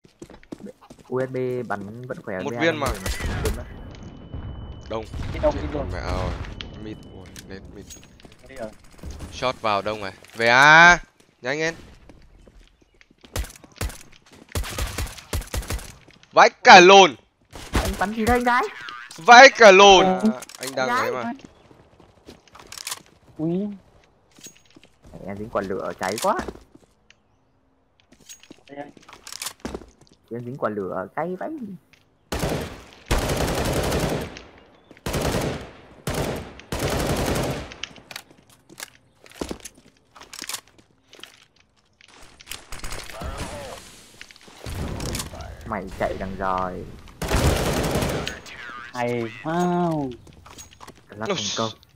USB bắn vẫn khỏe hơn Một VA viên mà. Đúng đó. Đông. Đông ít luôn. Mẹ ơi. Mid ui, đến mid. Đi rồi. Shot vào đông này. Về à. Nhanh lên. Vãi cả lồn. Anh bắn gì đây anh gái? Vãi cả lồn. Anh đang ấy mà. Ui. Em dính quả lửa cháy quá. Em dính quả lửa cay vãi. Mày chạy đằng rồi. Hay. Wow. Lắp thành công.